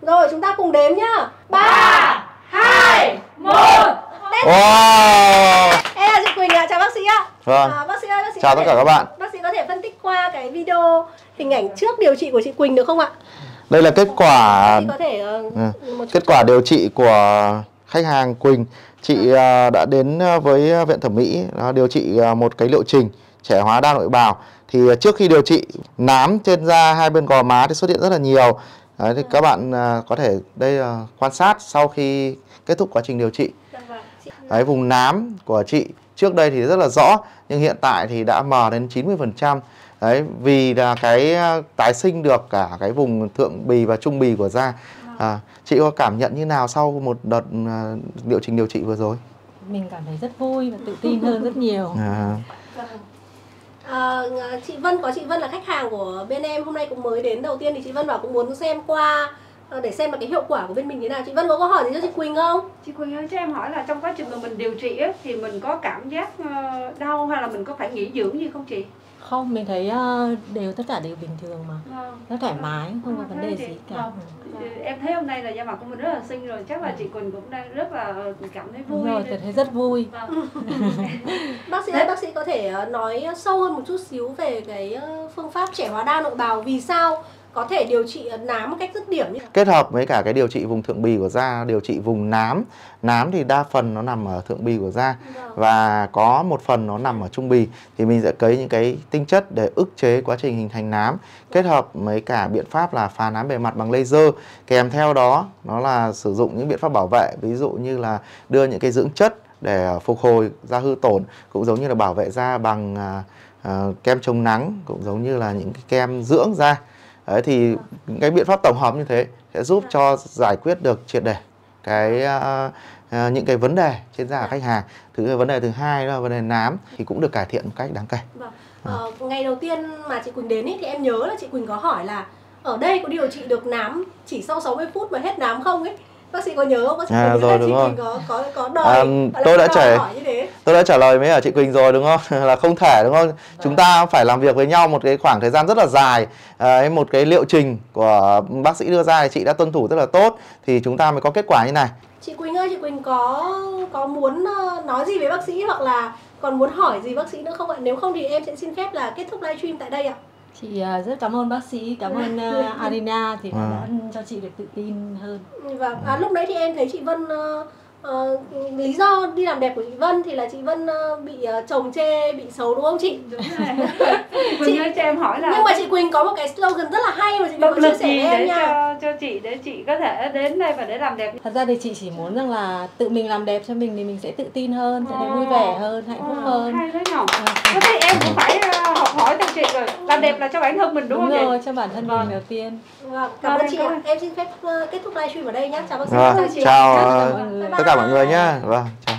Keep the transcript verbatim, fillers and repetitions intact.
Rồi chúng ta cùng đếm nhá. Ba, hai, một. Wow. Em là chị Quỳnh ạ, chào bác sĩ ạ. Vâng. À, bác sĩ ơi, bác sĩ chào tất thể, cả các bạn. Bác sĩ có thể phân tích qua cái video hình ảnh trước điều trị của chị Quỳnh được không ạ? Đây là kết quả Bác sĩ có thể uh, một kết quả điều trị của khách hàng Quỳnh. Chị uh, đã đến với viện thẩm mỹ uh, điều trị uh, một cái liệu trình trẻ hóa đa nội bào. Thì uh, trước khi điều trị, nám trên da hai bên gò má thì xuất hiện rất là nhiều. Đấy, thì các bạn uh, có thể đây uh, quan sát sau khi kết thúc quá trình điều trị. Đấy, vùng nám của chị trước đây thì rất là rõ, nhưng hiện tại thì đã mờ đến chín mươi phần trăm. Đấy, vì là cái tái sinh được cả cái vùng thượng bì và trung bì của da. À, chị có cảm nhận như nào sau một đợt uh, liệu trình điều trị vừa rồi? Mình cảm thấy rất vui và tự tin hơn rất nhiều. À. À, chị Vân, có chị Vân là khách hàng của bên em hôm nay cũng mới đến đầu tiên, thì chị Vân bảo cũng muốn xem qua để xem là cái hiệu quả của bên mình thế nào. Chị Vân có câu hỏi gì cho chị Quỳnh không? Chị Quỳnh ơi, cho em hỏi là trong quá trình mà mình điều trị ấy, thì mình có cảm giác đau hay là mình có phải nghỉ dưỡng gì không chị? Không, mình thấy đều tất cả đều bình thường mà. Vâng. Rất thoải mái, không có vấn đề gì cả. Vâng. Em thấy hôm nay là da mặt của mình rất là xinh rồi, chắc là chị Quỳnh cũng đang rất là cảm thấy vui. Đúng rồi, tôi thấy rất vui. Vâng. Bác sĩ ơi, bác sĩ có thể nói sâu hơn một chút xíu về cái phương pháp trẻ hóa đa nội bào, vì sao có thể điều trị nám một cách dứt điểm như kết hợp với cả cái điều trị vùng thượng bì của da, điều trị vùng nám. Nám thì đa phần nó nằm ở thượng bì của da, vâng. và có một phần nó nằm ở trung bì. Thì mình sẽ cấy những cái tinh chất để ức chế quá trình hình thành nám, kết hợp với cả biện pháp là phá nám bề mặt bằng laser. Kèm theo đó nó là sử dụng những biện pháp bảo vệ, ví dụ như là đưa những cái dưỡng chất để phục hồi da hư tổn, cũng giống như là bảo vệ da bằng uh, uh, kem chống nắng, cũng giống như là những cái kem dưỡng da. Đấy, thì những cái biện pháp tổng hợp như thế sẽ giúp cho giải quyết được triệt để cái uh, uh, những cái vấn đề trên da của khách hàng. Thứ vấn đề thứ hai là vấn đề nám thì cũng được cải thiện một cách đáng kể. Vâng. Ờ, ngày đầu tiên mà chị Quỳnh đến ý, thì em nhớ là chị Quỳnh có hỏi là ở đây có điều trị được nám chỉ sau sáu mươi phút mà hết nám không ấy? Bác sĩ có nhớ không? Bác sĩ à, có nhớ rồi, là đúng chị rồi. Quỳnh có có có đòi à, tôi đã trả hỏi như thế. Tôi đã trả lời với ở chị Quỳnh rồi đúng không? Là không thể đúng không? Chúng ta phải làm việc với nhau một cái khoảng thời gian rất là dài. À, một cái liệu trình của bác sĩ đưa ra thì chị đã tuân thủ rất là tốt, thì chúng ta mới có kết quả như này. Chị Quỳnh ơi, chị Quỳnh có có muốn nói gì với bác sĩ hoặc là còn muốn hỏi gì bác sĩ nữa không ạ? Nếu không thì em sẽ xin phép là kết thúc livestream tại đây ạ. Chị rất cảm ơn bác sĩ, cảm ơn uh, Arina thì à. đã cho chị được tự tin hơn. Và à, lúc đấy thì em thấy chị Vân uh, uh, lý do đi làm đẹp của chị Vân thì là chị Vân uh, bị uh, chồng chê, bị xấu đúng không chị? Đúng rồi. Quỳnh ơi, cho em hỏi là nhưng mà chị Quỳnh có một cái slogan rất là hay mà chị Quỳnh có chia sẻ với em để nha. cho, cho chị để chị có thể đến đây và để làm đẹp. Thật ra thì chị chỉ muốn rằng là tự mình làm đẹp cho mình thì mình sẽ tự tin hơn, sẽ thấy vui vẻ hơn, hạnh phúc hơn. Hay đấy nhở. Có thể em cũng phải uh, học hỏi từ chị rồi. Làm đẹp là cho bản thân mình đúng, đúng không rồi, chị? cho bản thân vâng. mình đầu tiên. Vâng, cảm ơn chị ạ. Em xin phép uh, kết thúc livestream ở đây nhé. Chào bác sĩ. Vâng, chào chị. chào Chào uh, tất cả mọi người nhé. Vâng, chào.